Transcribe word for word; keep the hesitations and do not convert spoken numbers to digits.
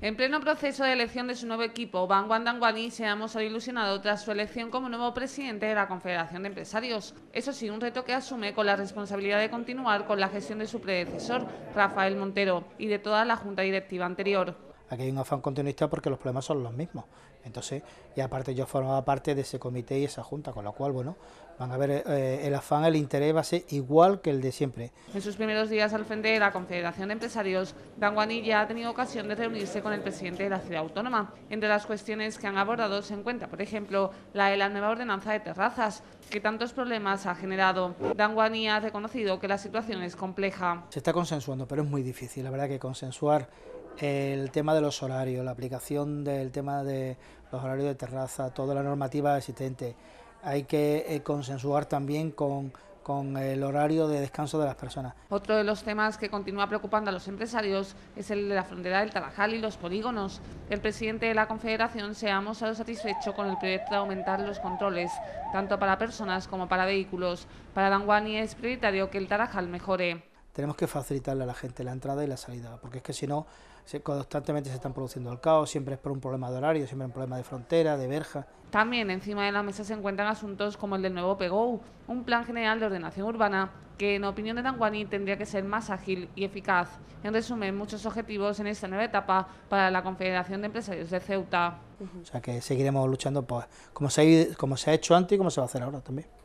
En pleno proceso de elección de su nuevo equipo, Bangwan Dangwani se ha mostrado ilusionado tras su elección como nuevo presidente de la Confederación de Empresarios. Eso sí, un reto que asume con la responsabilidad de continuar con la gestión de su predecesor, Rafael Montero, y de toda la junta directiva anterior. Aquí hay un afán continuista porque los problemas son los mismos. Entonces, y aparte yo formaba parte de ese comité y esa junta, con lo cual, bueno, van a ver eh, el afán, el interés va a ser igual que el de siempre. En sus primeros días al frente de la Confederación de Empresarios, Dangwani ya ha tenido ocasión de reunirse con el presidente de la ciudad autónoma. Entre las cuestiones que han abordado se encuentra, por ejemplo, la de la nueva ordenanza de terrazas, que tantos problemas ha generado. Dangwani ha reconocido que la situación es compleja. Se está consensuando, pero es muy difícil, la verdad que consensuar el tema de los horarios, la aplicación del tema de los horarios de terraza, toda la normativa existente. Hay que eh, consensuar también con, con el horario de descanso de las personas. Otro de los temas que continúa preocupando a los empresarios es el de la frontera del Tarajal y los polígonos. El presidente de la Confederación se ha mostrado satisfecho con el proyecto de aumentar los controles, tanto para personas como para vehículos. Para Dangwani es prioritario que el Tarajal mejore. Tenemos que facilitarle a la gente la entrada y la salida, porque es que si no, se, constantemente se están produciendo el caos, siempre es por un problema de horario, siempre es un problema de frontera, de verja. También encima de la mesa se encuentran asuntos como el del nuevo P G O U, un plan general de ordenación urbana que, en opinión de Dangwani, tendría que ser más ágil y eficaz. En resumen, muchos objetivos en esta nueva etapa para la Confederación de Empresarios de Ceuta. O sea que seguiremos luchando, pues, como se ha, como se ha hecho antes y como se va a hacer ahora también.